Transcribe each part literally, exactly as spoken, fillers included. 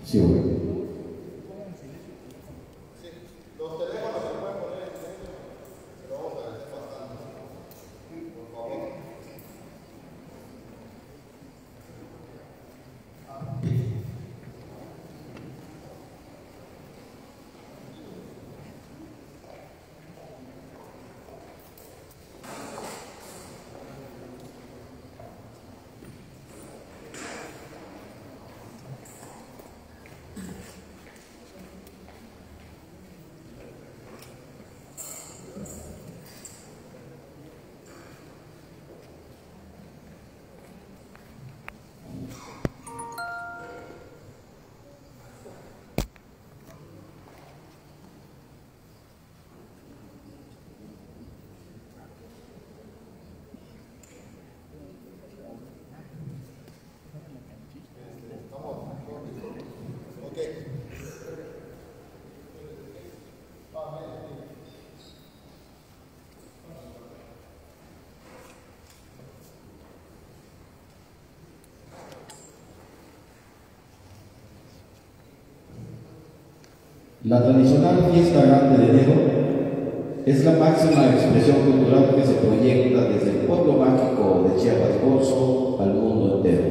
Sí, bueno. La tradicional fiesta grande de enero es la máxima expresión cultural que se proyecta desde el pueblo mágico de Chiapa de Corzo al mundo entero.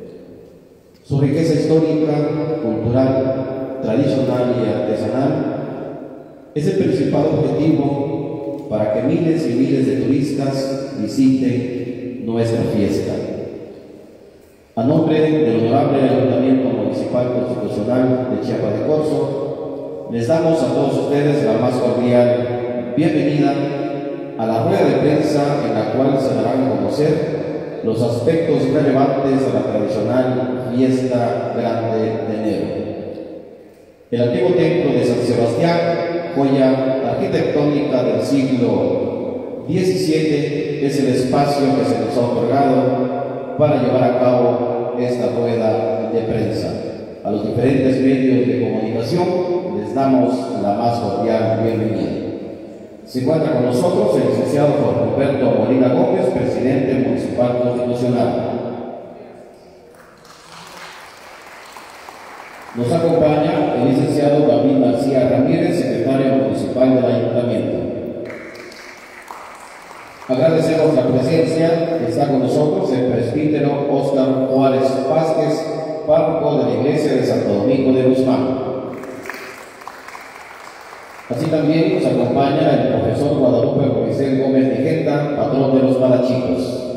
Su riqueza histórica, cultural, tradicional y artesanal es el principal objetivo para que miles y miles de turistas visiten nuestra fiesta. A nombre del Honorable Ayuntamiento Municipal Constitucional de Chiapa de Corzo, les damos a todos ustedes la más cordial bienvenida a la rueda de prensa en la cual se darán a conocer los aspectos relevantes de la tradicional fiesta grande de enero. El antiguo templo de San Sebastián, joya arquitectónica del siglo diecisiete, es el espacio que se nos ha otorgado para llevar a cabo esta rueda de prensa. A los diferentes medios de comunicación les damos la más cordial bienvenida. Se encuentra con nosotros el licenciado Jorge Humberto Molina Gómez, presidente municipal constitucional. Nos acompaña el licenciado David García Ramírez, secretario municipal del ayuntamiento. Agradecemos la presencia, está con nosotros el presbítero Óscar Juárez Vázquez, párroco de la iglesia de Santo Domingo de Guzmán. Así también nos acompaña el profesor Guadalupe Moisés Gómez Vigenta, patrón de los Parachicos.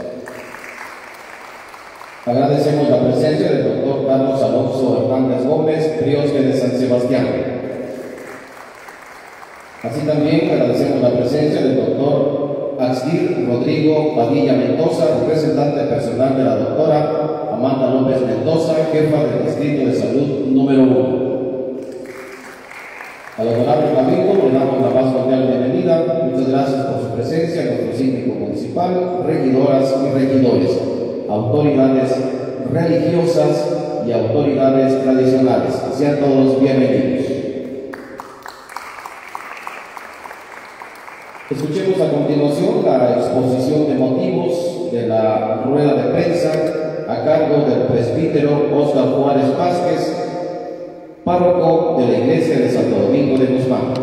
Agradecemos la presencia del doctor Carlos Alonso Hernández Gómez, priosque de San Sebastián. Así también agradecemos la presencia del doctor Axdir Rodrigo Padilla Mendoza, representante personal de la doctora Amanda López Mendoza, jefa del Distrito de Salud número uno. Al honorable Cabildo le damos la más cordial bienvenida. Muchas gracias por su presencia, nuestro síndico municipal, regidoras y regidores, autoridades religiosas y autoridades tradicionales. Sean todos bienvenidos. Escuchemos a continuación la exposición de motivos de la rueda de prensa a cargo del presbítero Óscar Juárez Vázquez, párroco de la iglesia de Santo Domingo de Guzmán.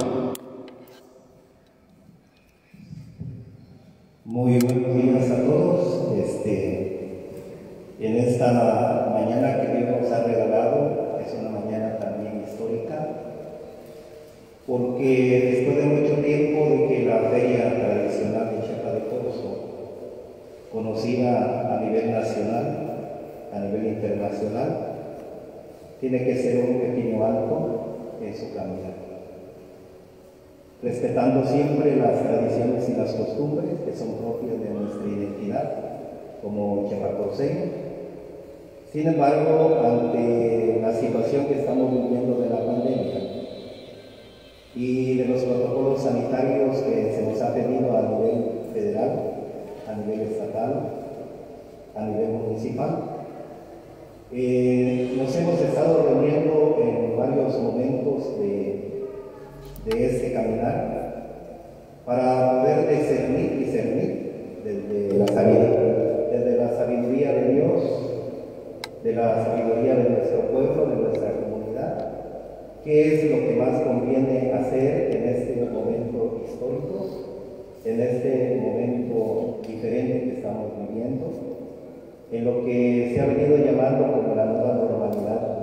Muy buenos días a todos. Este, en esta mañana que Dios nos ha regalado, es una mañana también histórica, porque después de mucho tiempo de que la feria tradicional de Chiapa de Corzo, conocida a nivel nacional, a nivel internacional, tiene que ser un pequeño alto en su caminar, respetando siempre las tradiciones y las costumbres que son propias de nuestra identidad como chiapacorceños. Sin embargo, ante la situación que estamos viviendo de la pandemia y de los protocolos sanitarios que se nos ha pedido a nivel federal, a nivel estatal, a nivel municipal, Eh, nos hemos estado reuniendo en varios momentos de, de este caminar para poder discernir, discernir desde la sabiduría, desde la sabiduría de Dios, de la sabiduría de nuestro pueblo, de nuestra comunidad, qué es lo que más conviene hacer en este momento histórico, en este momento diferente que estamos viviendo, en lo que se ha venido llamando como la nueva normalidad.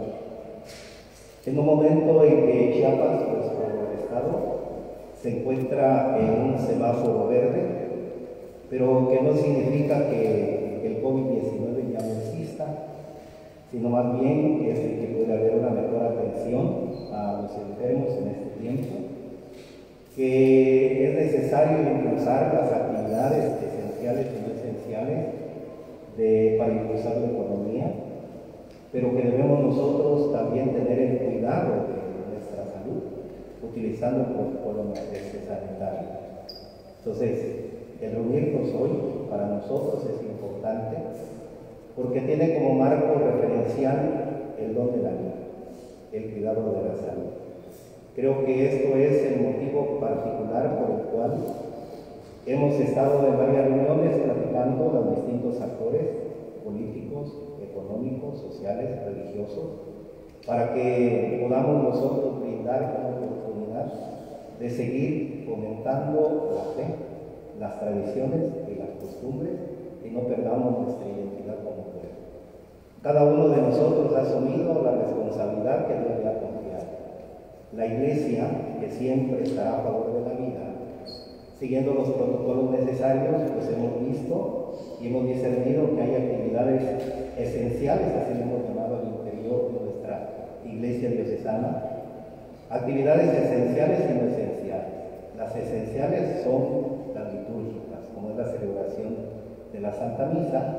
En un momento en que Chiapas, nuestro estado, se encuentra en un semáforo verde, pero que no significa que el COVID diecinueve ya no exista, sino más bien es que puede haber una mejor atención a los enfermos en este tiempo, que es necesario impulsar las actividades esenciales y no esenciales de, para impulsar la economía, pero que debemos nosotros también tener el cuidado de nuestra salud, utilizando el protocolo sanitario. Entonces, el reunirnos hoy para nosotros es importante porque tiene como marco referencial el don de la vida, el cuidado de la salud. Creo que esto es el motivo particular por el cual hemos estado en varias reuniones platicando los distintos actores políticos, económicos, sociales, religiosos, para que podamos nosotros brindar una oportunidad de seguir fomentando la fe, las tradiciones y las costumbres y no perdamos nuestra identidad como pueblo. Cada uno de nosotros ha asumido la responsabilidad que Dios le ha confiado. La Iglesia, que siempre estará a favor de la vida, siguiendo los protocolos necesarios, pues hemos visto y hemos discernido que hay actividades esenciales, así lo hemos llamado al interior de nuestra Iglesia diocesana, actividades esenciales y no esenciales. Las esenciales son las litúrgicas, como es la celebración de la Santa Misa,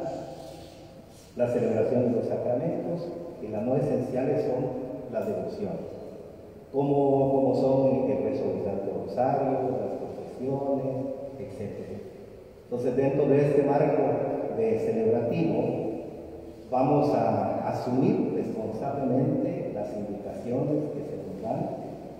la celebración de los sacramentos, y las no esenciales son las devociones, como, como son el rezo del Santo Rosario, las confesiones, etcétera. Entonces, dentro de este marco de celebrativo, vamos a asumir responsablemente las indicaciones que se nos dan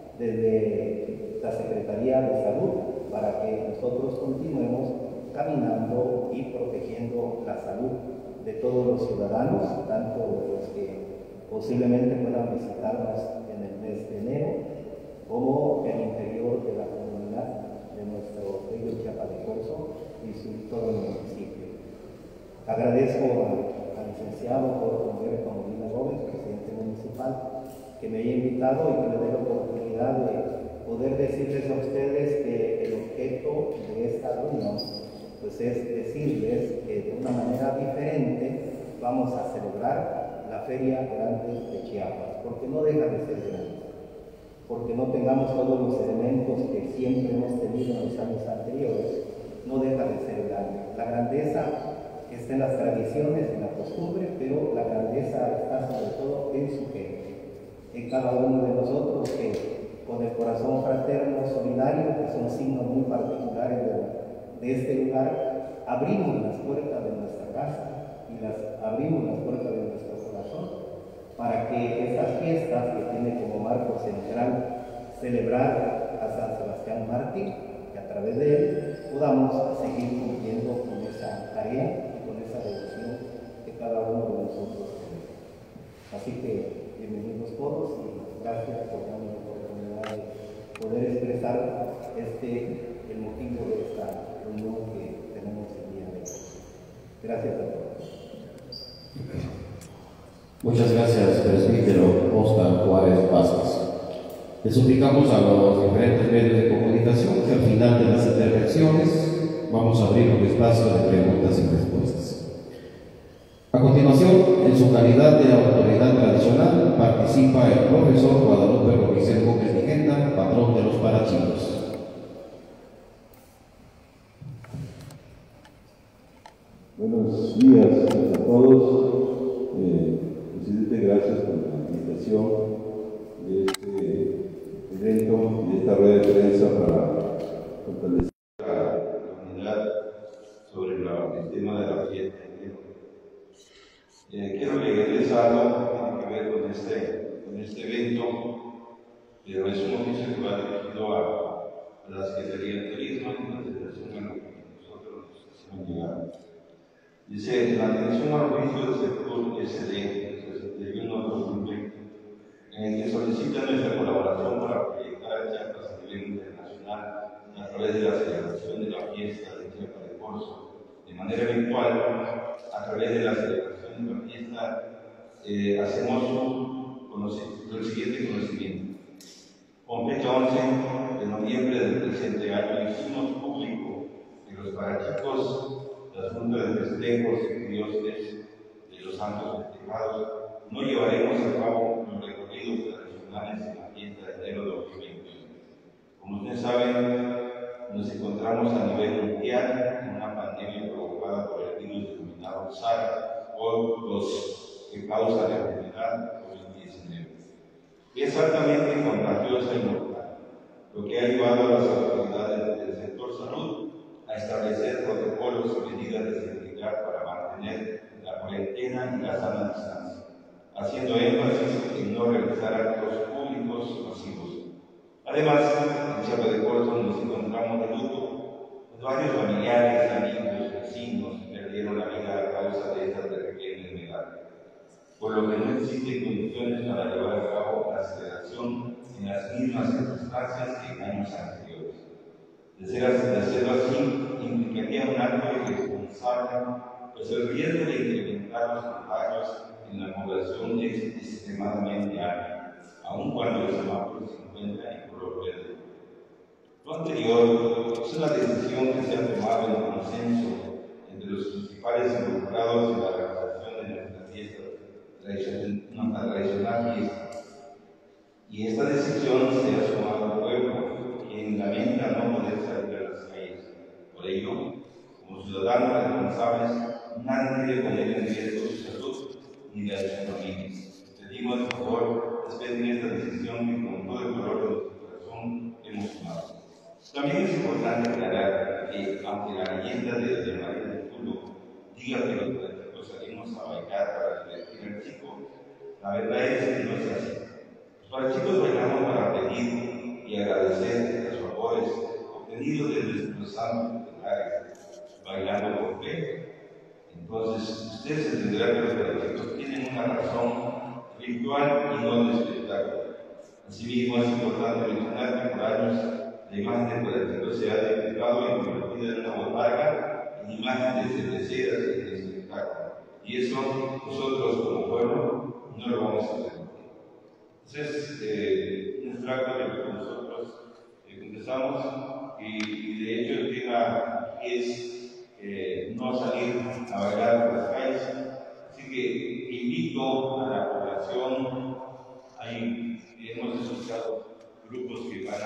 desde la Secretaría de Salud para que nosotros continuemos caminando y protegiendo la salud de todos los ciudadanos, tanto los que posiblemente puedan visitarnos en el mes de enero, como el interior de la comunidad de nuestro bello Chiapas de Corzo y su, todo el municipio. Agradezco al licenciado Jorge Humberto Molina Gómez, presidente municipal, que me haya invitado y que me dé la oportunidad de poder decirles a ustedes que el objeto de esta reunión pues es decirles que de una manera diferente vamos a celebrar la Feria Grande de Chiapas, porque no deja de ser grande, porque no tengamos todos los elementos que siempre hemos tenido en los años anteriores, no deja de ser grande. La grandeza está en las tradiciones, en la costumbre, pero la grandeza está sobre todo en su gente, en cada uno de nosotros que con el corazón fraterno, solidario, que son signos muy particulares de de este lugar, abrimos las puertas de nuestra casa y las abrimos las puertas de nuestro corazón para que estas fiestas que tiene como marco central celebrar a San Sebastián Mártir, que a través de él podamos seguir cumpliendo con esa tarea y con esa devoción que cada uno de nosotros tenemos. Así que bienvenidos todos y gracias por darme la oportunidad de poder expresar este el motivo de esta reunión que tenemos el día de hoy. Gracias a todos. Muchas gracias, presbítero Óscar Juárez Vázquez. Le suplicamos a los diferentes medios de comunicación que al final de las intervenciones vamos a abrir un espacio de preguntas y respuestas. A continuación, en su calidad de autoridad tradicional, participa el profesor Guadalupe Robicel Gómez Vigenda, patrón de los Parachinos. Buenos días a todos. Eh, presidente, gracias por la invitación de este evento y de esta rueda de prensa para fortalecer la unidad sobre la, el tema de la fiesta. Eh, quiero leerles algo que tiene que ver con este, con este evento, pero es un oficio que va dirigido a, a la Secretaría de Turismo y la Federación a lo que nosotros hemos llegado. Dice, la atención al juicio del sector S D, setenta y uno de dos mil veinte, en el que solicita nuestra colaboración fiesta de Chiapa de Corzo de manera virtual. A través de la celebración de la fiesta eh, hacemos el siguiente conocimiento. Con fecha once de noviembre del presente año hicimos público que los parachicos, las juntas de festejos y dioses de los santos festejados, no llevaremos a cabo los recorridos tradicionales en la fiesta de enero de dos mil veintiuno. Como ustedes saben, nos encontramos a nivel mundial en una pandemia provocada por el virus denominado SARS o los que causa la enfermedad COVID diecinueve. Es altamente contagiosa y mortal, lo que ha llevado a las autoridades del sector salud a establecer protocolos y medidas de seguridad para mantener la cuarentena y la sana distancia, haciendo énfasis en no realizar actos públicos masivos. Además, en Chiapa de Corzo nos encontramos de luto, pues varios familiares, amigos, vecinos perdieron la vida a causa de esta terrible enfermedad, por lo que no existen condiciones para llevar a cabo la celebración en las mismas circunstancias que en años anteriores. De ser así, de hacerlo así implicaría un acto irresponsable, pues el riesgo de incrementar los contagios en la población es extremadamente alto, aun cuando el semáforo se encuentra en color verde. Lo anterior es una decisión que se ha tomado en consenso entre los principales involucrados en la realización de nuestra fiesta tradicional, nuestra tradicional fiesta. Y esta decisión se ha sumado al pueblo, quien lamenta no poder salir a las calles. Por ello, como ciudadanos responsables, nadie debe poner en riesgo su salud ni la de sus familias. Pedimos, por favor, respeten esta decisión que con todo el dolor de nuestro corazón hemos tomado. También es importante aclarar que, aunque la leyenda de Doña María del Culo diga que los políticos salimos a bailar para divertir al chico, la verdad es que no es así. Los parachicos bailamos para pedir y agradecer los favores obtenidos de nuestros santos tutelares, bailando por fe. Entonces, ustedes entenderán que los parachicos tienen una razón virtual y no de espectáculo. Asimismo, es importante mencionar que por años la imagen de parachicos se ha desplegado y convertida en una botarga en imagen de cerveceras y de espectáculo. Y eso nosotros como pueblo no lo vamos a permitir. Entonces, eh, un extracto de lo que nosotros eh, empezamos y, y de hecho el tema es eh, no salir a bailar por las calles. Así que invito a la población, ahí hemos escuchado grupos que van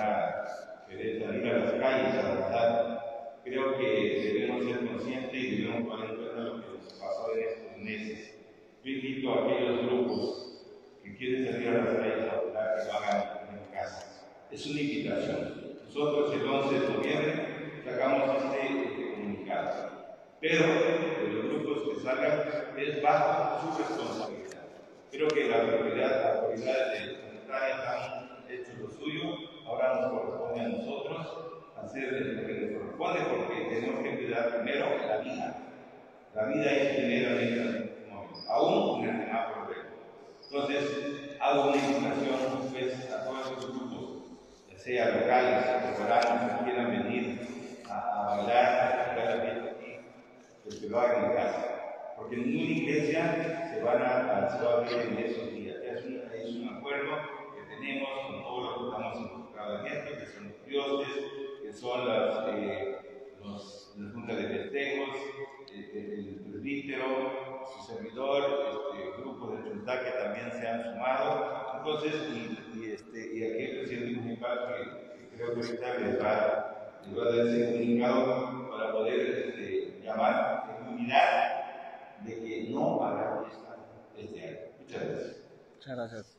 a querer salir a las calles a danzar. Creo que debemos ser conscientes y debemos poner en cuenta lo que nos pasó en estos meses. Yo invito a aquellos grupos que quieren salir a las calles a bailar, que lo hagan en casa. Es una invitación. Nosotros el once de noviembre sacamos este, este comunicado. Pero de los grupos que salgan es bajo su responsabilidad. Creo que las autoridades, autoridades sanitarias han hecho lo suyo, ahora nos corresponde a nosotros hacer lo que nos corresponde porque tenemos que cuidar primero la vida. La vida es primeramente en este momento, aún en el semáforo verde. Entonces, hago una invitación pues, a todos los grupos, ya sea locales o foráneos, que quieran venir a, a bailar, a celebrar la fiesta aquí, pues que lo hagan en casa. Porque ninguna iglesia se, van a, a, se va a abrir en esos días. Es un, es un acuerdo que tenemos con todos los que estamos involucrados en esto, que son los dioses, que son las, eh, los, las juntas de festejos, eh, el presbítero, su servidor, este, grupos de Chuntá que también se han sumado. Entonces, y, y, este, y aquí el presidente municipal que, que creo que ahorita les va, les va a dar ese comunicado para poder este, llamar en unidad de que no habrá fiesta este año. Muchas gracias. Muchas gracias.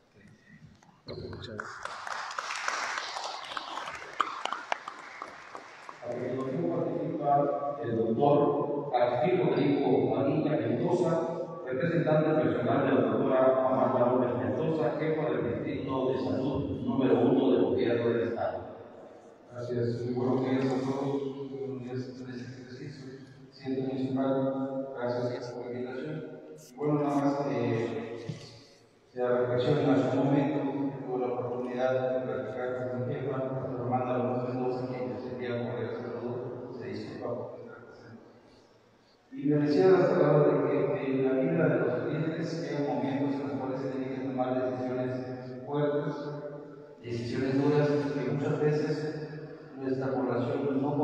Muchas gracias. A continuación participa el doctor Arturo Rodrigo Madina Mendoza, representante personal de la doctora Amanda López Mendoza, jefa del Distrito de Salud número uno del Gobierno del Estado. Gracias, muy buenos días a todos. Buenos días en este ejercicio. Presidente municipal, gracias por la invitación. Bueno, nada más eh, se reflexiona en su momento, tuve la oportunidad de platicar con mi jefa, la doctora Amanda López Mendoza, quien ese día por el salud se disculpa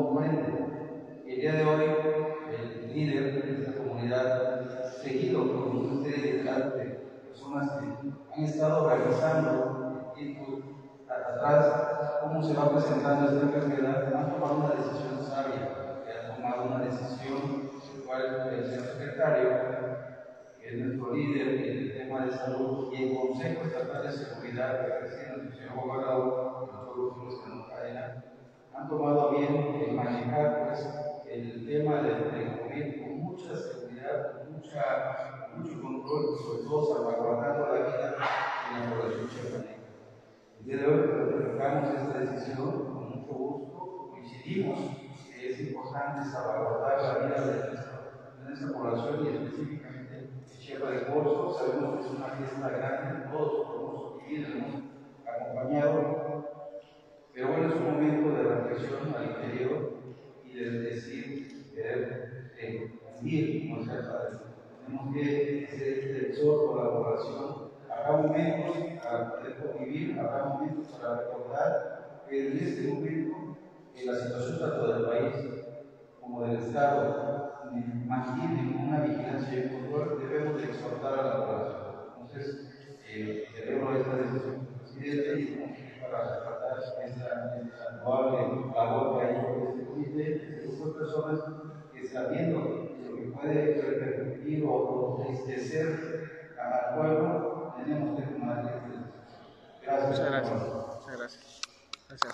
comprende. El día de hoy, el líder de esta comunidad, seguido por una serie de personas que han estado organizando tiempo atrás cómo se va presentando esta enfermedad, han tomado una decisión sabia, que han tomado una decisión, el cual el señor secretario, que es nuestro líder en el tema de salud, y el Consejo Estatal de Seguridad, que preside el señor gobernador, y nosotros los que nos caen, han tomado bien el manejar pues, el tema del, del COVID con mucha seguridad, con, mucha, con mucho control y sobre todo salvaguardando la vida de la población chiapaneca. El día de hoy reflejamos esta decisión con mucho gusto, coincidimos que es importante salvaguardar la vida de nuestra, de nuestra población y específicamente de Chiapa de Corzo. Sabemos que es una fiesta grande, todos podemos vivir, hemos acompañado. Pero bueno, es un momento de reflexión al interior y de decir, querer eh, unir nuestra padre. Tenemos que hacer este exhorto a la población. Habrá momentos para poder convivir, habrá momentos para recordar, pero en este momento, en la situación tanto del país como del Estado mantienen una vigilancia y un control, debemos de exhortar a la población. Entonces, eh, celebro esta decisión del presidente y para rescatar esta loable labor que ha hecho este comité, este grupo de personas que sabiendo lo que puede repercutir o entristecer al pueblo, tenemos que tomar esta decisión. Gracias. Muchas gracias. Muchas gracias. Gracias.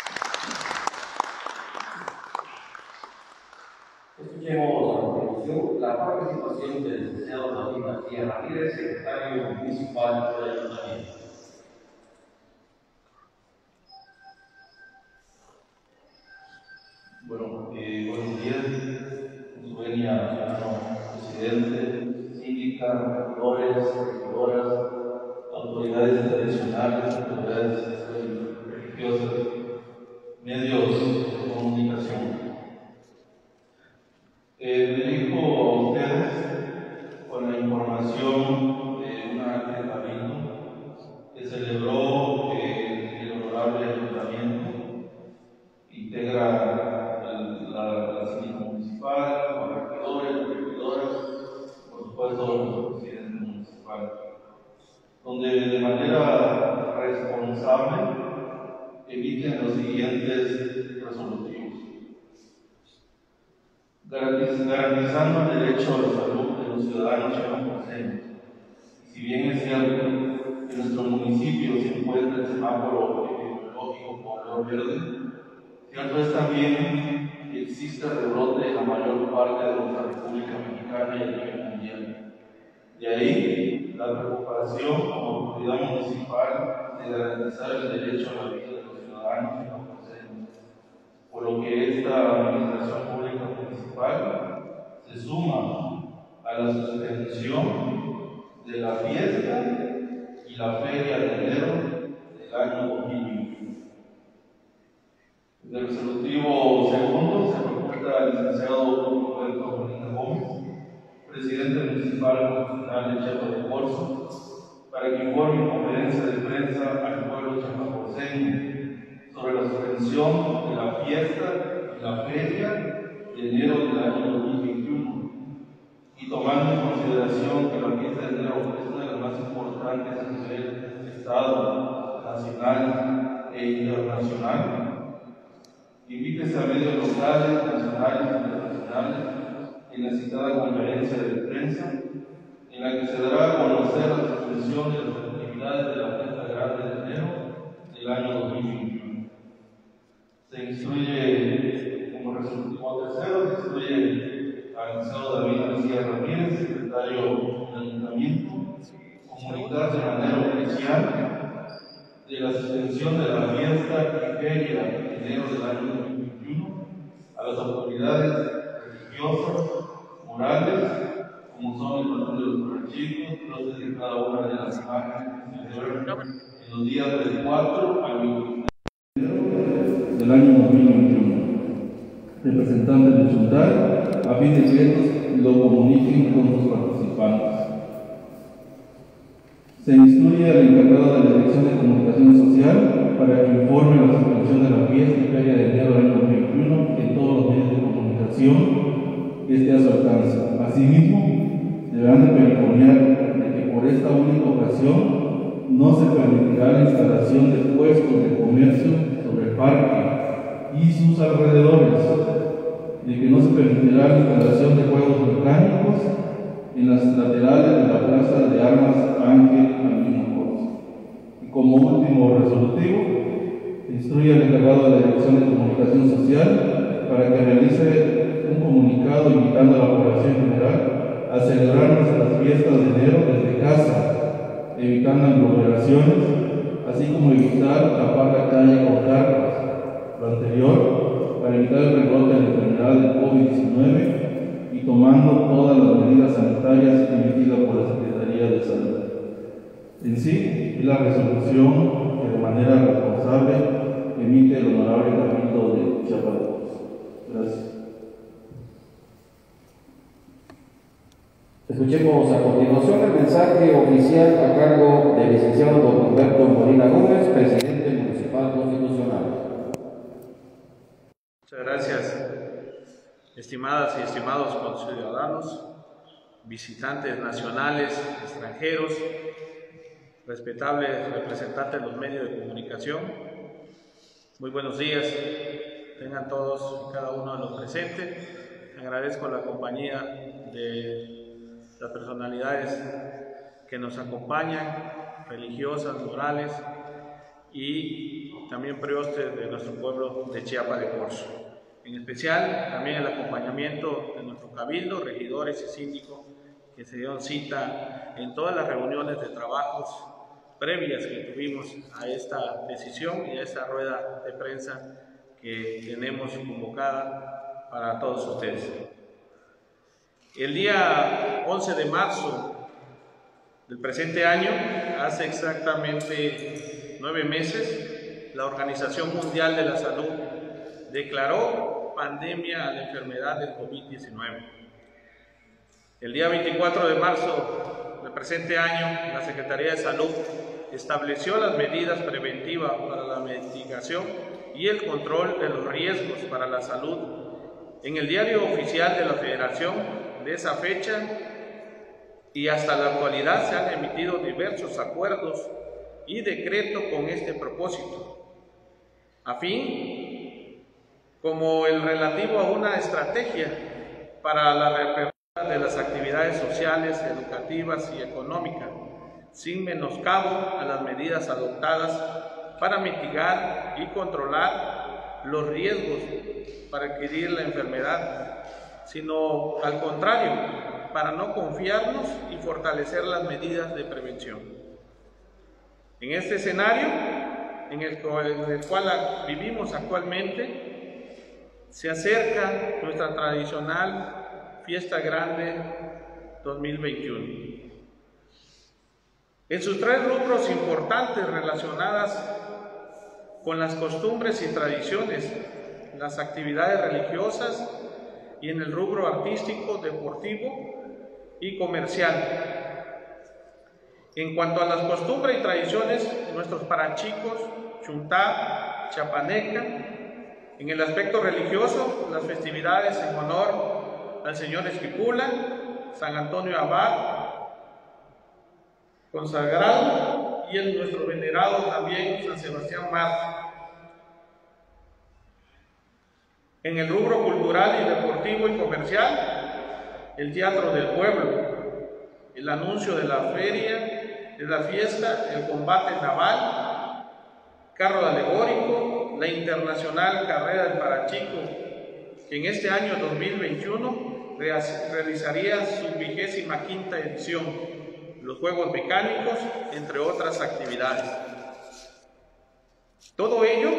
Escuchemos a continuación la participación del licenciado David García Ramírez, secretario municipal del Ayuntamiento. Bueno, eh, buenos días, su venia, señor presidente, síndica, regidores, regidoras, autoridades tradicionales, autoridades religiosas, medios de comunicación. Eh, me dirijo a ustedes con la información de un acta de cabildo que celebró eh, el honorable ayuntamiento, integra el, la, la síndica municipal, los regidores, las regidoras, por supuesto los presidentes municipales, donde de manera responsable emiten los siguientes resolutivos. Garantizando el derecho a la salud de los ciudadanos chiapaneses. Si bien es cierto que nuestro municipio se encuentra en semáforo epidemiológico color verde, cierto es también que existe rebrote en la mayor parte de nuestra República Mexicana y a nivel mundial. De ahí la preocupación como autoridad municipal de garantizar el derecho a la vida de los ciudadanos chiapanecos, por lo que esta administración pública municipal se suma a la suspensión de la fiesta y la feria de enero del año dos mil veintiuno. Del resolutivo segundo se propuesta al licenciado Roberto Molina Gómez, presidente municipal constitucional de Chiapa de Corzo, para que informe en conferencia de prensa al pueblo chiapacorceño sobre la suspensión de la fiesta y la feria de enero del año dos mil veintiuno, y tomando en consideración que la fiesta de enero es una de las más importantes a nivel de Estado, nacional e internacional, invítese a medios locales, nacionales e internacionales en la citada conferencia de prensa, en la que se dará a conocer la suspensión de las actividades de la fiesta grande de enero del año dos mil veintiuno. Se instruye, como resolutivo tercero, se instruye al licenciado David García Ramírez, secretario del Ayuntamiento, comunicar de manera oficial de la suspensión de la fiesta y feria de enero del año dos mil veintiuno a las autoridades religiosas, morales, como son el patrón de los pueblecitos, los de cada una de las imágenes que se celebran en los días del cuatro al veintiuno del año dos mil veintiuno. Representantes del Chuntal, a fin de que estos lo comuniquen con sus participantes. Se instruye al encargado de la Dirección de Comunicación Social para que informe la suspensión de la fiesta y feria de enero del año dos mil veintiuno en todo sus alrededores, de que no se permitirá la instalación de juegos mecánicos en las laterales de la Plaza de Armas Ángel Albino Corso. Y como último resolutivo, instruye al encargado de la Dirección de Comunicación Social para que realice un comunicado invitando a la población general a celebrar nuestras fiestas de enero desde casa, evitando aglomeraciones, así como evitar tapar la calle con carpas. Lo anterior, para evitar el rebrote de la enfermedad del COVID diecinueve y tomando todas las medidas sanitarias emitidas por la Secretaría de Salud. En sí, es la resolución que de manera responsable emite el Honorable Cabildo de Chiapas de Corzo. Gracias. Escuchemos a continuación el mensaje oficial a cargo del licenciado don Humberto Molina Gómez, presidente municipal constitucional. Muchas gracias, estimadas y estimados conciudadanos, visitantes nacionales, extranjeros, respetables representantes de los medios de comunicación. Muy buenos días, tengan todos y cada uno de los presentes. Agradezco la compañía de las personalidades que nos acompañan, religiosas, morales y también priostes de nuestro pueblo de Chiapas de Corzo. En especial también el acompañamiento de nuestro cabildo, regidores y síndicos que se dieron cita en todas las reuniones de trabajos previas que tuvimos a esta decisión y a esta rueda de prensa que tenemos convocada para todos ustedes. El día once de marzo del presente año, hace exactamente nueve meses, la Organización Mundial de la Salud declaró pandemia a la enfermedad del COVID diecinueve. El día veinticuatro de marzo del presente año, la Secretaría de Salud estableció las medidas preventivas para la mitigación y el control de los riesgos para la salud en el diario oficial de la Federación. De esa fecha y hasta la actualidad se han emitido diversos acuerdos y decretos con este propósito, a fin como el relativo a una estrategia para la reapertura de las actividades sociales, educativas y económicas, sin menoscabo a las medidas adoptadas para mitigar y controlar los riesgos para adquirir la enfermedad, sino al contrario, para no confiarnos y fortalecer las medidas de prevención. En este escenario, en el, en el cual vivimos actualmente, se acerca nuestra tradicional Fiesta Grande dos mil veintiuno. En sus tres rubros importantes relacionadas con las costumbres y tradiciones, las actividades religiosas, y en el rubro artístico, deportivo y comercial. En cuanto a las costumbres y tradiciones, nuestros parachicos, chuntá, chapaneca. En el aspecto religioso, las festividades en honor al Señor Esquipula, San Antonio Abad, consagrado, y el nuestro venerado también San Sebastián Mártir. En el rubro cultural y deportivo y comercial, el Teatro del Pueblo, el anuncio de la feria, de la fiesta, el combate naval, carro alegórico, la internacional carrera del Parachico, que en este año dos mil veintiuno realizaría su vigésima quinta edición, los Juegos Mecánicos, entre otras actividades. Todo ello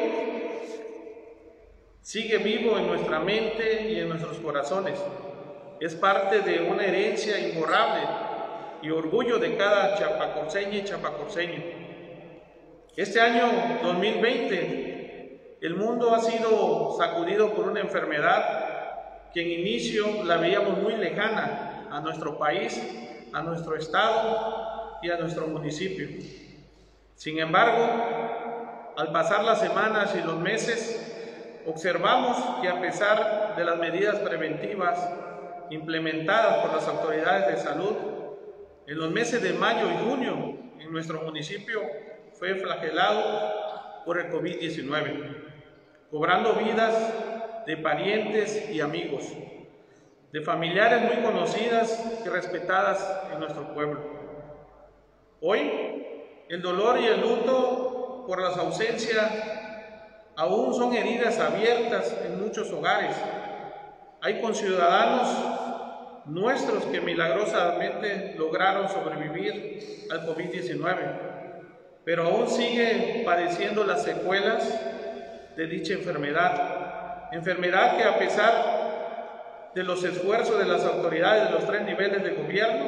sigue vivo en nuestra mente y en nuestros corazones. Es parte de una herencia imborrable y orgullo de cada chapacorceña y chapacorceño. Este año dos mil veinte, el mundo ha sido sacudido por una enfermedad que en inicio la veíamos muy lejana a nuestro país, a nuestro estado y a nuestro municipio. Sin embargo, al pasar las semanas y los meses, observamos que a pesar de las medidas preventivas implementadas por las autoridades de salud, en los meses de mayo y junio en nuestro municipio fue flagelado por el COVID diecinueve, cobrando vidas de parientes y amigos, de familiares muy conocidas y respetadas en nuestro pueblo. Hoy, el dolor y el luto por las ausencias aún son heridas abiertas en muchos hogares. Hay conciudadanos nuestros que milagrosamente lograron sobrevivir al COVID diecinueve, pero aún siguen padeciendo las secuelas de dicha enfermedad. Enfermedad que, a pesar de los esfuerzos de las autoridades de los tres niveles de gobierno,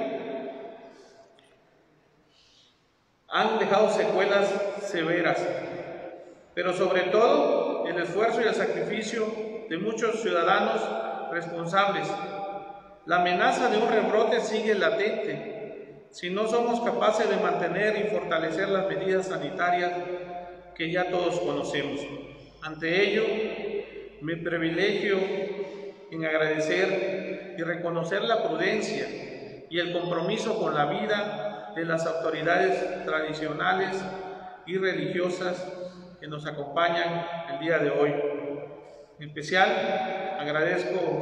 han dejado secuelas severas, pero sobre todo el esfuerzo y el sacrificio de muchos ciudadanos responsables. La amenaza de un rebrote sigue latente si no somos capaces de mantener y fortalecer las medidas sanitarias que ya todos conocemos. Ante ello, me privilegio en agradecer y reconocer la prudencia y el compromiso con la vida de las autoridades tradicionales y religiosas que nos acompañan el día de hoy. En especial, agradezco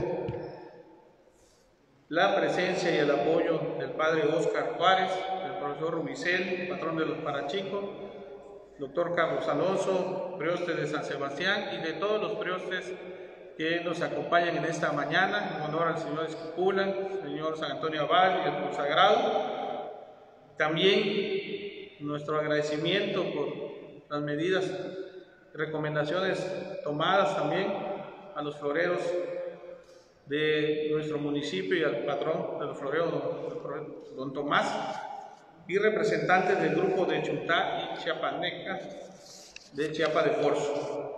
la presencia y el apoyo del padre Óscar Juárez, del profesor Rubicel, patrón de los Parachicos, doctor Carlos Alonso, prioste de San Sebastián, y de todos los priostes que nos acompañan en esta mañana, en honor al señor Esquipula, señor San Antonio Abad y el consagrado. También nuestro agradecimiento por las medidas y recomendaciones tomadas también a los floreros de nuestro municipio y al patrón de los floreros, don, don Tomás, y representantes del grupo de Chutá y Chiapaneca de Chiapa de Corzo.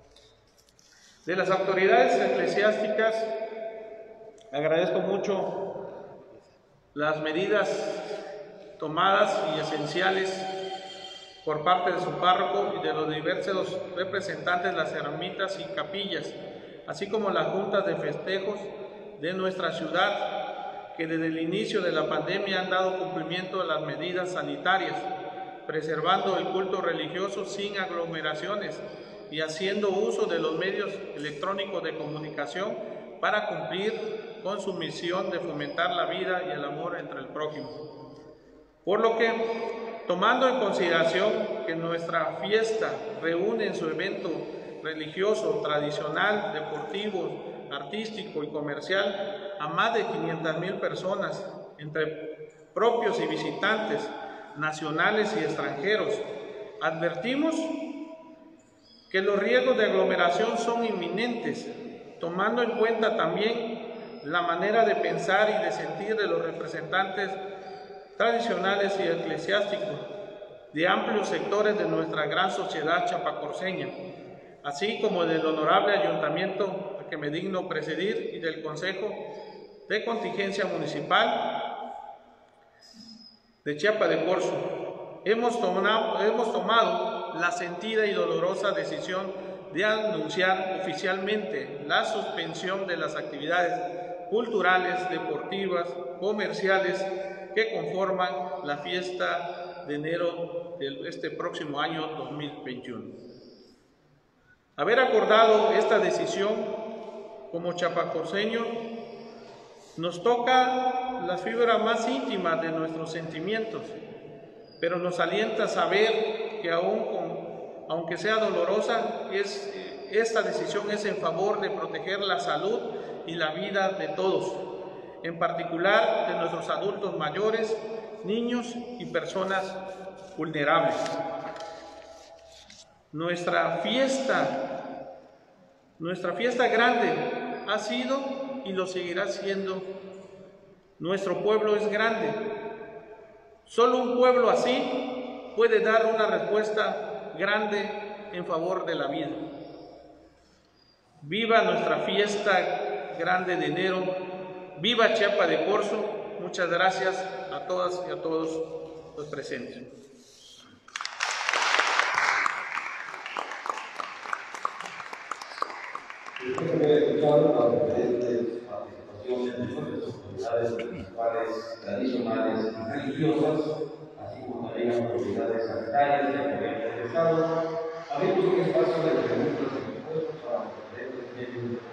De las autoridades eclesiásticas, agradezco mucho las medidas tomadas y esenciales por parte de su párroco y de los diversos representantes de las ermitas y capillas, así como las juntas de festejos de nuestra ciudad, que desde el inicio de la pandemia han dado cumplimiento a las medidas sanitarias, preservando el culto religioso sin aglomeraciones y haciendo uso de los medios electrónicos de comunicación para cumplir con su misión de fomentar la vida y el amor entre el prójimo. Por lo que, tomando en consideración que nuestra fiesta reúne en su evento religioso, tradicional, deportivo, artístico y comercial a más de quinientas mil personas, entre propios y visitantes, nacionales y extranjeros, advertimos que los riesgos de aglomeración son inminentes, tomando en cuenta también la manera de pensar y de sentir de los representantes tradicionales y eclesiásticos de amplios sectores de nuestra gran sociedad chapacorseña, así como del honorable ayuntamiento al que me digno presidir y del Consejo de Contingencia Municipal de Chiapa de Corzo. Hemos tomado, hemos tomado la sentida y dolorosa decisión de anunciar oficialmente la suspensión de las actividades culturales, deportivas, comerciales que conforman la fiesta de enero de este próximo año dos mil veintiuno. Haber acordado esta decisión como chapacorseño nos toca las fibras más íntimas de nuestros sentimientos, pero nos alienta a saber que aún con, aunque sea dolorosa, es, esta decisión es en favor de proteger la salud y la vida de todos, en particular de nuestros adultos mayores, niños y personas vulnerables. Nuestra fiesta, nuestra fiesta grande ha sido y lo seguirá siendo. Nuestro pueblo es grande. Solo un pueblo así puede dar una respuesta grande en favor de la vida. Viva nuestra fiesta grande de enero. Viva Chiapa de Corzo. Muchas gracias a todas y a todos los presentes. Después de haber escuchado las diferentes participaciones de nuestras autoridades municipales, tradicionales y religiosas, así como también las autoridades sanitarias y el gobierno del Estado, abrimos un espacio de preguntas y respuestas para los diferentes medios de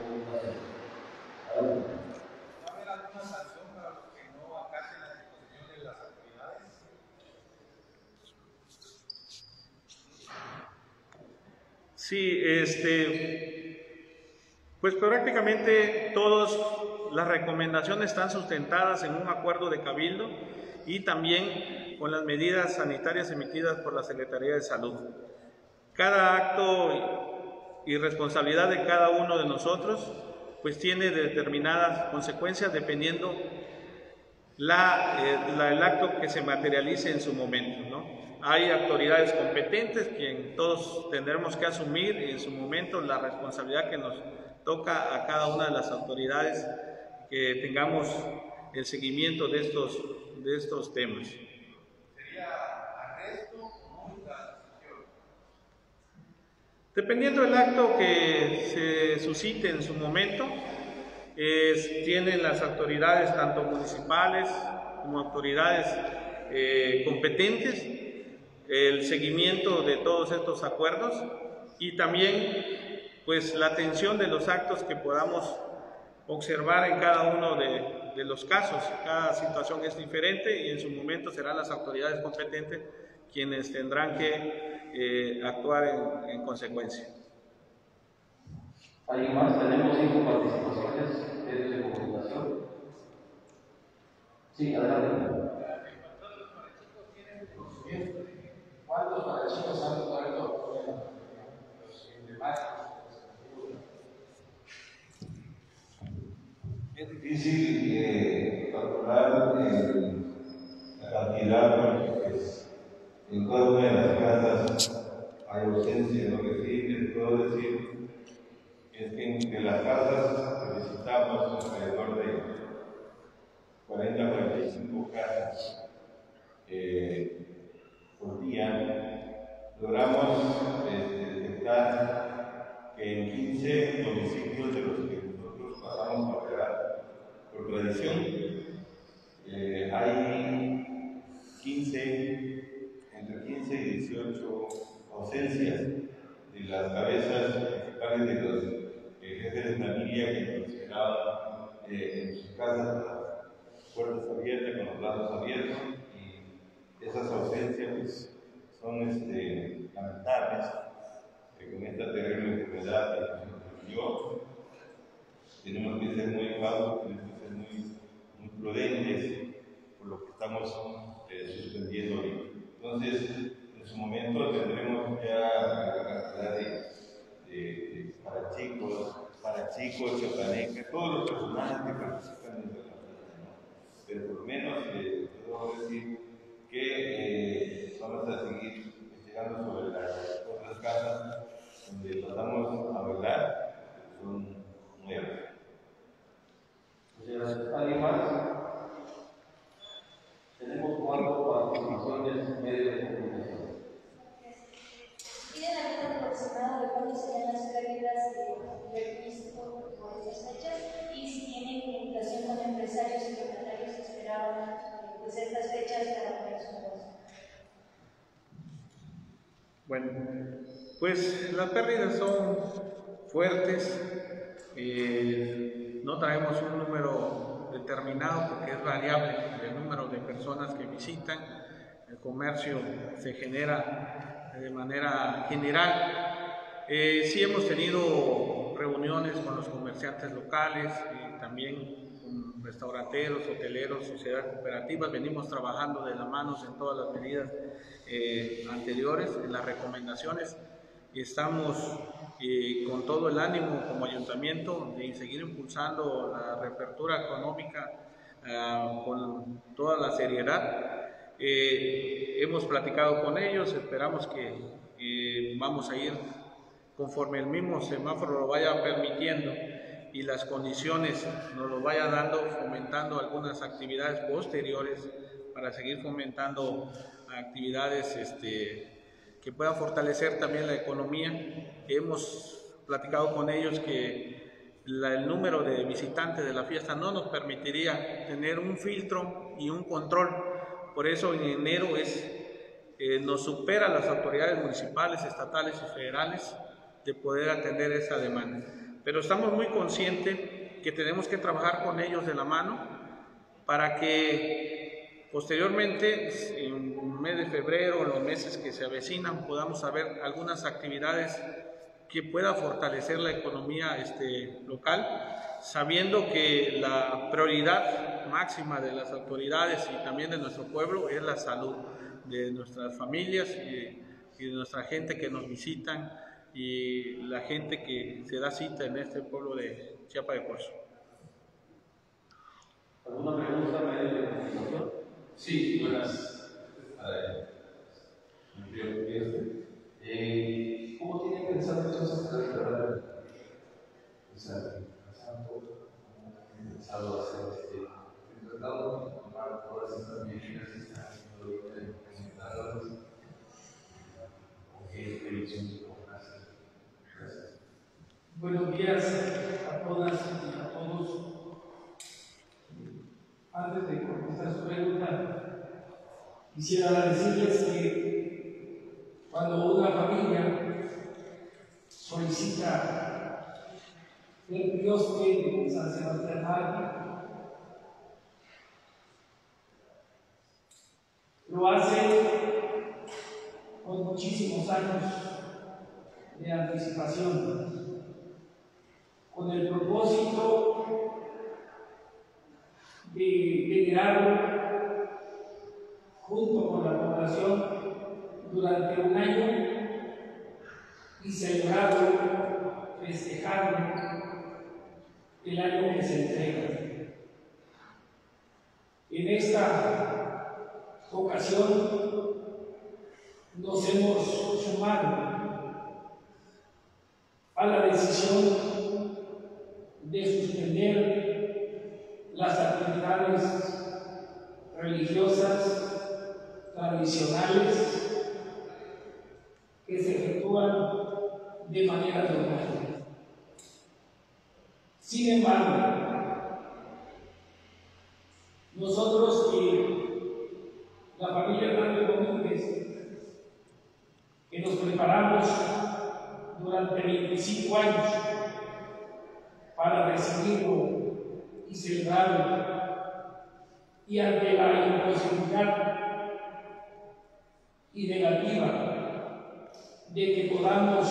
Sí, este, pues prácticamente todas las recomendaciones están sustentadas en un acuerdo de Cabildo y también con las medidas sanitarias emitidas por la Secretaría de Salud. Cada acto y responsabilidad de cada uno de nosotros pues tiene determinadas consecuencias dependiendo la, eh, la, el acto que se materialice en su momento, ¿no? Hay autoridades competentes quien todos tendremos que asumir en su momento la responsabilidad que nos toca a cada una de las autoridades que tengamos el seguimiento de estos, de estos temas. ¿Sería arresto o multa? Dependiendo del acto que se suscite en su momento, es, tienen las autoridades tanto municipales como autoridades eh, competentes el seguimiento de todos estos acuerdos y también pues la atención de los actos que podamos observar en cada uno de, de los casos. Cada situación es diferente y en su momento serán las autoridades competentes quienes tendrán que eh, actuar en, en consecuencia. ¿Alguien más? Tenemos cinco participaciones, medios de comunicación. Sí, adelante. ¿Cuántos para chicos han muerto los emblemáticos? Es difícil eh, calcular eh, la cantidad porque pues, en cada una de las casas hay ausencia. Lo que sí les puedo decir es que en las casas que visitamos alrededor de cuarenta a cuarenta y cinco casas eh, por día, logramos eh, detectar que en quince domicilios de los que nosotros pasamos a operar por tradición, eh, hay quince, entre quince y dieciocho ausencias de las cabezas principales de los eh, jefes de familia que nos esperaban eh, en sus casas, las puertas abiertas, con los brazos abiertos. Esas ausencias pues, son este, lamentables, que con esta terrible enfermedad que nos incluyó, tenemos que ser muy cautos, tenemos que ser muy, muy prudentes por lo que estamos eh, suspendiendo hoy. Entonces, en su momento tendremos ya la cantidad de, de, de para chicos, para chicos, chocaneca, todos los personajes que participan en la fiesta, ¿no? Pero por lo menos eh, puedo decir que eh, vamos a seguir investigando sobre las otras casas donde tratamos a bailar, que son nuevas. Muchas gracias. ¿Alguien más? Tenemos cuatro participaciones en medios de comunicación. ¿Tienen algún aproximado de cuándo serían las pérdidas de registro por estas fechas? Y si tienen comunicación con empresarios y locatarios que esperaban pues estas fechas para poner su negocio. Bueno, pues las pérdidas son fuertes, eh, no traemos un número determinado porque es variable el número de personas que visitan, el comercio se genera de manera general. Eh, sí hemos tenido reuniones con los comerciantes locales, eh, también restauranteros, hoteleros, sociedades cooperativas, venimos trabajando de la mano en todas las medidas eh, anteriores, en las recomendaciones, y estamos eh, con todo el ánimo como ayuntamiento de seguir impulsando la reapertura económica eh, con toda la seriedad. Eh, hemos platicado con ellos, esperamos que eh, vamos a ir conforme el mismo semáforo lo vaya permitiendo y las condiciones nos lo vaya dando, fomentando algunas actividades posteriores para seguir fomentando actividades este, que puedan fortalecer también la economía. Hemos platicado con ellos que la, el número de visitantes de la fiesta no nos permitiría tener un filtro y un control. Por eso en enero es, eh, nos supera las autoridades municipales, estatales y federales de poder atender esa demanda. Pero estamos muy conscientes que tenemos que trabajar con ellos de la mano para que posteriormente, en el mes de febrero, en los meses que se avecinan, podamos saber algunas actividades que pueda fortalecer la economía este, local, sabiendo que la prioridad máxima de las autoridades y también de nuestro pueblo es la salud de nuestras familias y, y de nuestra gente que nos visitan y la gente que se da cita en este pueblo de Chiapa de Corzo. ¿Alguna pregunta medio de continuación? Sí, buenas. Eh, ¿Cómo tiene pensado entonces tratar o sea, pasando, ¿cómo pensado hacer este, tratado de tomar todas estas medidas que están haciendo presentadas? ¿Con qué previsión se pueden hacer? Gracias. Buenos días a todas y a todos. Antes de contestar su pregunta, quisiera decirles que cuando una familia solicita el kiosque de San Sebastián Mártir, lo hace con muchísimos años de anticipación, con el propósito de generarlo junto con la población durante un año y celebrarlo, festejarlo el año que se entrega. En esta ocasión nos hemos sumado a la decisión de suspender las actividades religiosas tradicionales que se efectúan de manera normal. Sin embargo, nosotros que la familia Hernández Domínguez, que nos preparamos durante veinticinco años para recibirlo y celebrarlo, y ante la imposibilidad y negativa de que podamos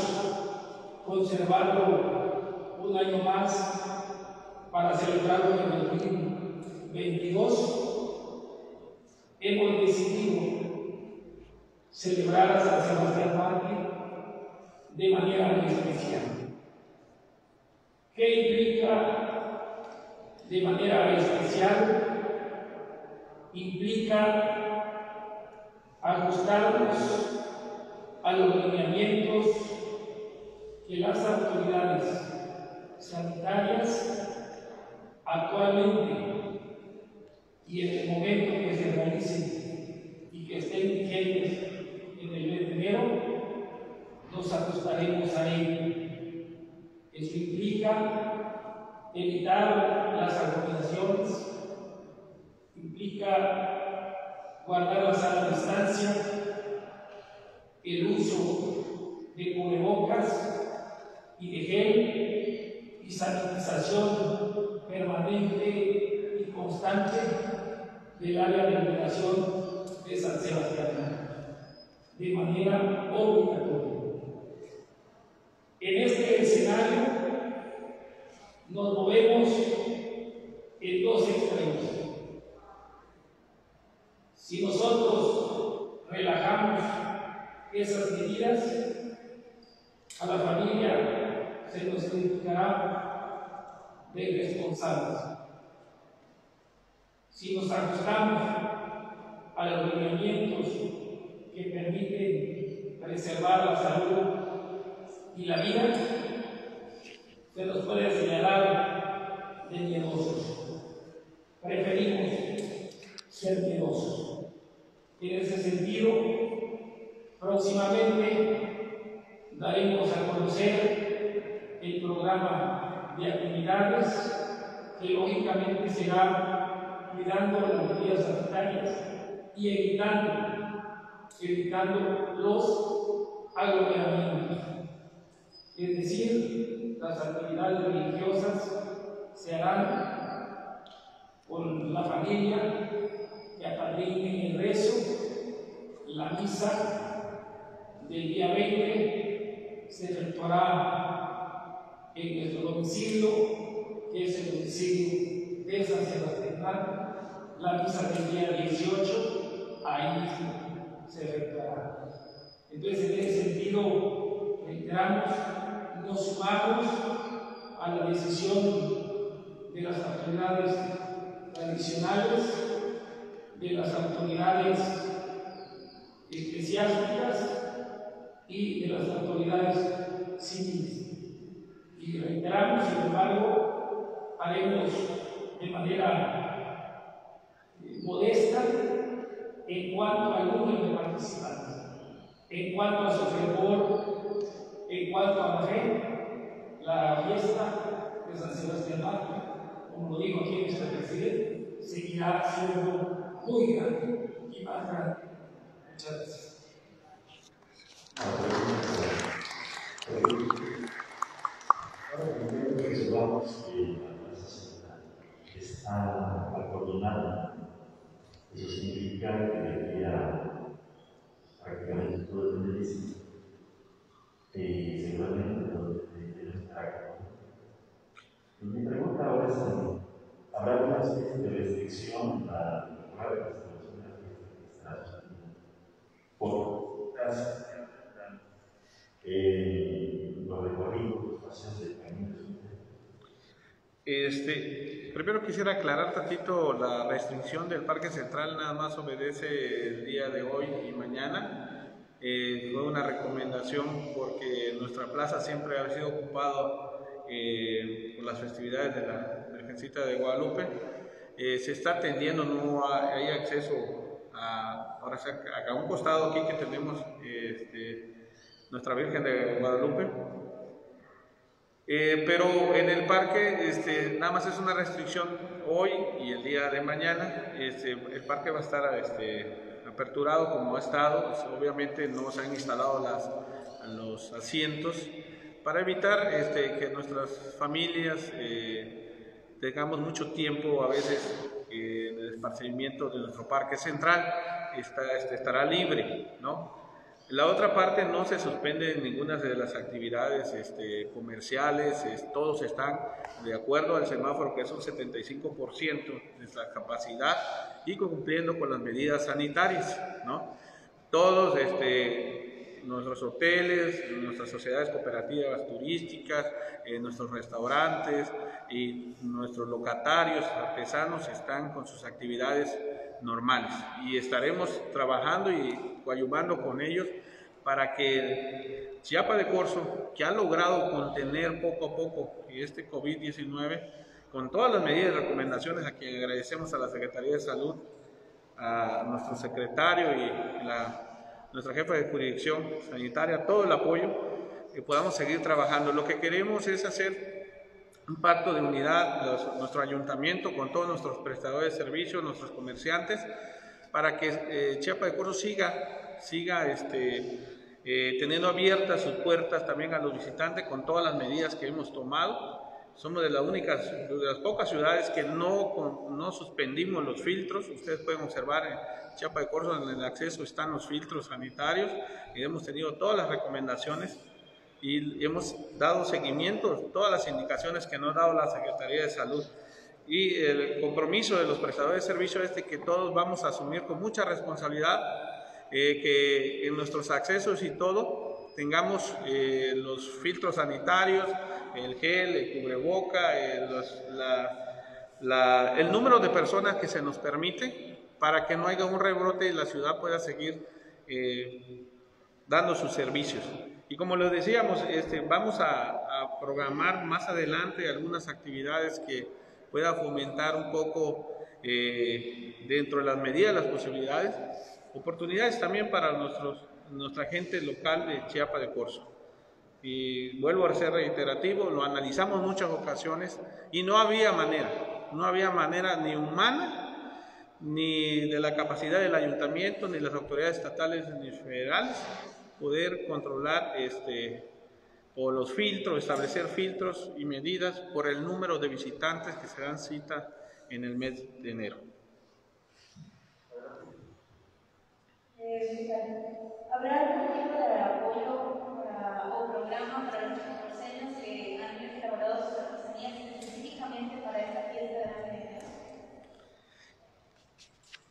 conservarlo un año más para celebrarlo en el dos mil veintidós, hemos decidido celebrar a San Sebastián Mártir de manera muy especial. ¿Qué implica de manera especial? Implica ajustarnos a los lineamientos que las autoridades sanitarias actualmente y en el momento que se realicen y que estén vigentes en el mes de enero, nos ajustaremos a ello. Eso implica evitar las aglomeraciones, implica guardar la sana distancia, el uso de cubrebocas y de gel y sanitización permanente y constante del área de operación de San Sebastián, de manera obligatoria. En este escenario nos movemos en dos extremos. Si nosotros relajamos esas medidas, a la familia se nos criticará de irresponsables. Si nos ajustamos a los lineamientos que permiten preservar la salud y la vida, se nos puede señalar de miedosos. Preferimos ser miedosos. En ese sentido, próximamente daremos a conocer el programa de actividades que lógicamente será cuidando las medidas sanitarias y evitando, evitando los aglomeramientos. Es decir, las actividades religiosas se harán con la familia, que apadrinen el rezo, la misa del día veinte se efectuará en nuestro domicilio, que es el domicilio de San Sebastián, la misa del día dieciocho, ahí mismo se efectuará. Entonces, en ese sentido, reiteramos, nos sumamos a la decisión de las autoridades tradicionales, de las autoridades eclesiásticas y de las autoridades civiles. Y reiteramos, sin embargo, haremos de manera eh, modesta en cuanto al número de participantes, en cuanto a su fervor, en cuanto a la fe. La fiesta de San Sebastián Mártir, como lo dijo aquí nuestro presidente, seguirá siendo muy grande y más grande. Muchas gracias. Ahora primero que observamos que la plaza central está acordonada. Eso significa que de aquí a prácticamente todo el municipio, y seguramente no debe estar. Mi pregunta ahora es: ¿habrá una especie de restricción para mejorar la instalación de la fiesta que está por las eh, los recorridos, los paseos del camino? Este, primero quisiera aclarar tantito, la restricción del Parque Central nada más obedece el día de hoy y mañana. Eh, fue una recomendación porque nuestra plaza siempre ha sido ocupada eh, por las festividades de la Virgencita de Guadalupe. Eh, se está atendiendo, no hay acceso a, ahora a, a un costado aquí que tenemos este, nuestra Virgen de Guadalupe. Eh, pero en el parque este, nada más es una restricción hoy y el día de mañana. Este, el parque va a estar este, aperturado como ha estado. Pues, obviamente no se han instalado las, los asientos para evitar este, que nuestras familias eh, tengamos mucho tiempo a veces eh, en el esparcimiento de nuestro parque central. Está, este, estará libre, ¿no? La otra parte, no se suspende ninguna de las actividades este, comerciales, es, todos están de acuerdo al semáforo, que es un setenta y cinco por ciento de la capacidad y cumpliendo con las medidas sanitarias, ¿no? Todos este, nuestros hoteles, nuestras sociedades cooperativas turísticas, eh, nuestros restaurantes y nuestros locatarios artesanos están con sus actividades normales y estaremos trabajando y coadyuvando con ellos para que Chiapa de Corzo, que ha logrado contener poco a poco este COVID diecinueve, con todas las medidas y recomendaciones, a quien agradecemos a la Secretaría de Salud, a nuestro secretario y la, nuestra jefa de jurisdicción sanitaria, todo el apoyo, que podamos seguir trabajando. Lo que queremos es hacer un pacto de unidad, los, nuestro ayuntamiento con todos nuestros prestadores de servicios, nuestros comerciantes, para que eh, Chiapa de Corzo siga, siga este, eh, teniendo abiertas sus puertas también a los visitantes con todas las medidas que hemos tomado. Somos de, la única, de las pocas ciudades que no, con, no suspendimos los filtros. Ustedes pueden observar en Chiapa de Corzo, en el acceso están los filtros sanitarios y hemos tenido todas las recomendaciones y hemos dado seguimiento a todas las indicaciones que nos ha dado la Secretaría de Salud. Y el compromiso de los prestadores de servicios es de que todos vamos a asumir con mucha responsabilidad, eh, que en nuestros accesos y todo tengamos eh, los filtros sanitarios, el gel, el cubreboca, eh, los, la, la, el número de personas que se nos permite para que no haya un rebrote y la ciudad pueda seguir eh, dando sus servicios. Y como les decíamos, este, vamos a, a programar más adelante algunas actividades que pueda fomentar un poco eh, dentro de las medidas, las posibilidades, oportunidades también para nuestros, nuestra gente local de Chiapa de Corzo. Y vuelvo a ser reiterativo, lo analizamos en muchas ocasiones y no había manera, no había manera ni humana, ni de la capacidad del ayuntamiento, ni las autoridades estatales ni federales, poder controlar este, o los filtros, establecer filtros y medidas por el número de visitantes que se dan cita en el mes de enero. Eh, ¿Habrá algún tipo de apoyo para, o programa para los catorceños que han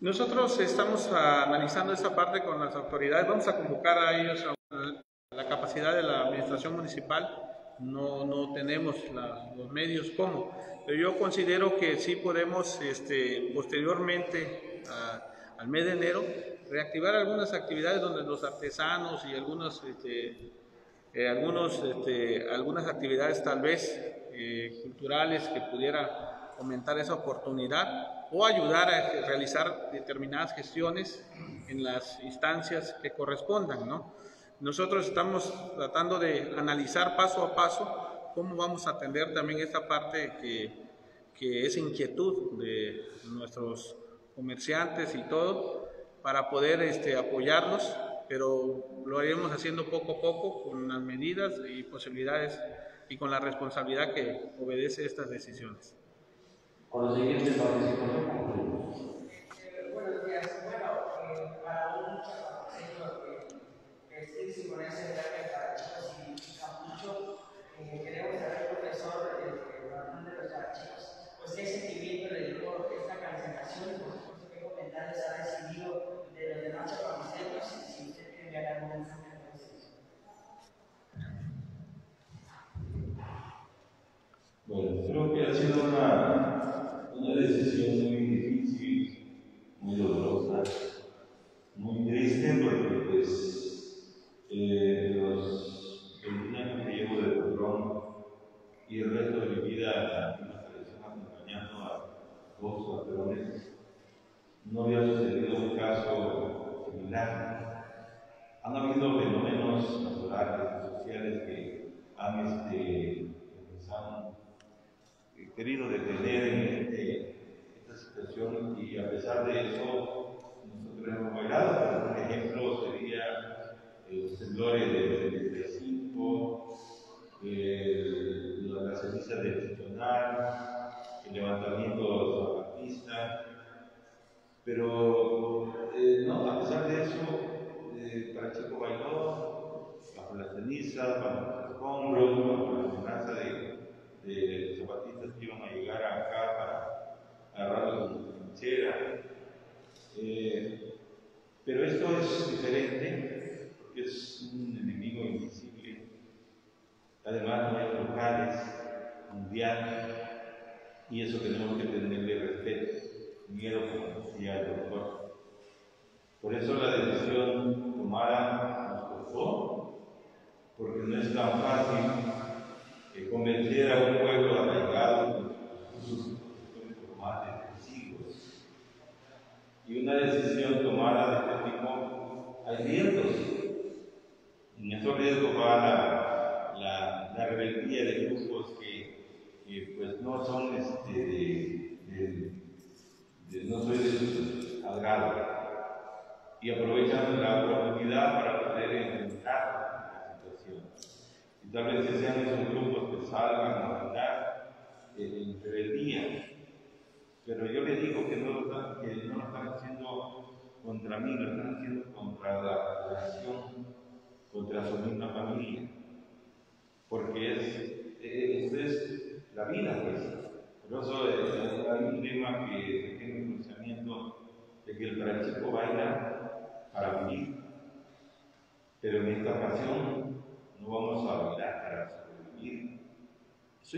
Nosotros estamos uh, analizando esta parte con las autoridades, vamos a convocar a ellos a la capacidad de la administración municipal. No, no tenemos la, los medios como, pero yo considero que sí podemos este, posteriormente a, al mes de enero reactivar algunas actividades donde los artesanos y algunos, este, eh, algunos, este, algunas actividades tal vez eh, culturales que pudiera aumentar esa oportunidad o ayudar a realizar determinadas gestiones en las instancias que correspondan, ¿no? Nosotros estamos tratando de analizar paso a paso cómo vamos a atender también esta parte que, que es inquietud de nuestros comerciantes y todo, para poder este, apoyarlos, pero lo iremos haciendo poco a poco con las medidas y posibilidades y con la responsabilidad que obedece a estas decisiones. Con los siguientes participantes. Buenos días. Bueno, eh, para un chapaposeño que esté sin ponerse de larga para chicos y capucho, eh, queremos saber, profesor, eh, bastante para chicos, pues qué sentimiento le dio esta cancelación, por supuesto qué comentarios ha recibido de los demás chapaposeños, si usted quiere enviar algún mensaje a eso. Bueno, creo que ha sido una, una decisión muy difícil, muy dolorosa, muy triste, porque pues eh, los veintiún años que llevo de patrón y el resto de mi vida en la tradición acompañando a dos patrones, no había sucedido un caso similar. Han habido fenómenos naturales y sociales que han este, pues han querido detener en este, esta situación, y a pesar de eso nosotros hemos bailado. Por ejemplo, sería los temblores del setenta y cinco, eh, la ceniza del Chitonal, el levantamiento zapatista, pero eh, no, a pesar de eso, eh, para Chico bailó bajo la ceniza, bajo los escombros, bajo la amenaza de de zapatistas que iban a llegar acá para agarrarlos con trinchera. Eh, pero esto es diferente porque es un enemigo invisible. Además, no hay locales, mundial, y eso tenemos que tenerle respeto, miedo, como decía el doctor. Por eso la decisión tomada nos costó, porque no es tan fácil que convencer a un pueblo arraigado con sus costumbres formales de siglos. Y una decisión tomada de este tipo, hay riesgos. En esos riesgos va la, la, la rebeldía de grupos que, que pues no son este, de, de, de, no soy de su agrado, y aprovechan la oportunidad para poder enfrentar la situación. Y tal vez sean esos grupos que salgan a bailar en rebeldía. Pero yo le digo que no, lo, que no lo están haciendo contra mí, lo están haciendo contra la nación, contra su misma familia. Porque es, es, es la vida, pues. Por eso eh, hay un tema que tiene un pensamiento de que el parachico baila para vivir. Pero en esta ocasión no vamos a bailar para sobrevivir. Eso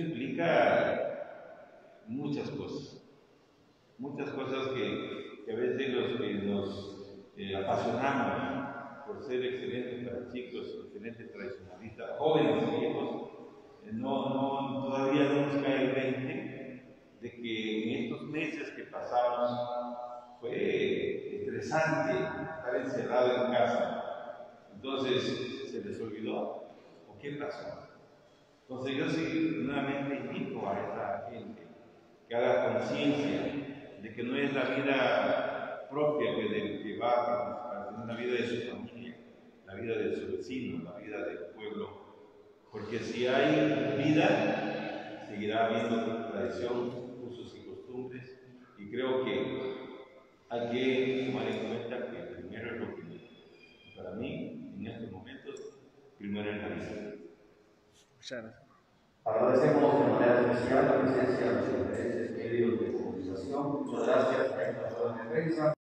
implica muchas cosas, muchas cosas que, que a veces los que nos eh, apasionamos por ser excelentes para chicos, excelentes tradicionalistas, jóvenes y viejos, eh, no, no, todavía no nos cae el veinte de que en estos meses que pasamos fue estresante estar encerrado en casa. Entonces, ¿se les olvidó? ¿O qué pasó? Entonces, yo sí nuevamente invito a esta gente que haga conciencia de que no es la vida propia que, de, que va a participar, sino la vida de su familia, la vida de su vecino, la vida del pueblo. Porque si hay vida, seguirá habiendo tradición, usos y costumbres, y creo que hay que tomar en cuenta que primero es lo que, para mí, en estos momentos, primero es la vida. Muchas gracias. Agradecemos de manera especial la presencia de los diferentes medios de comunicación. Muchas gracias a esta zona de prensa.